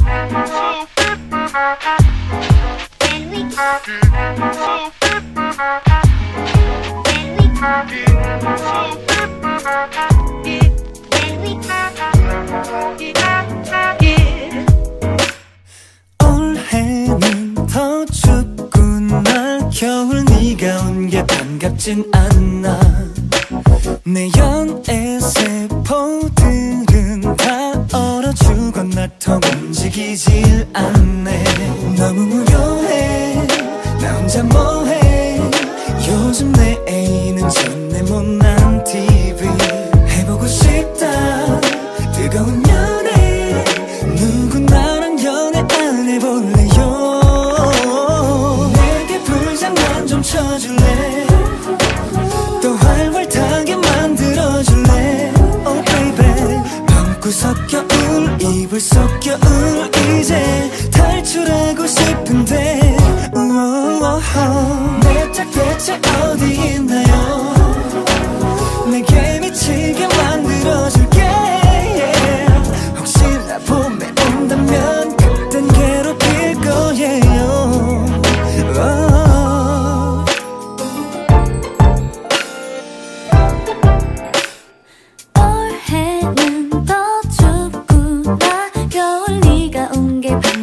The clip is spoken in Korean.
올해는 더 춥구나. 겨울 네가 온 게 반갑진 않아. 내 연애 세포들은 다 얼어 죽었나. 더 움직이질 않네. 너무 무료해. 나 혼자 뭐해. 요즘 내 애인은 전에 못난 TV. 해보고 싶다 뜨거운 연애. 누구 나랑 연애 안 해볼래요. 내게 불장난 좀 쳐줄래. 또 활활 타게 만들어줄래. Oh baby. 밤구석 겨울 이불 속 겨울 이제 탈출하고 싶은데. 내 짝 대체 어디 있나요. 내게 미치게 만들어줄게. 혹시나 봄에 온다면 그땐 괴롭힐 거예요. 올해는 더 춥구나. 겨울 네가 온 게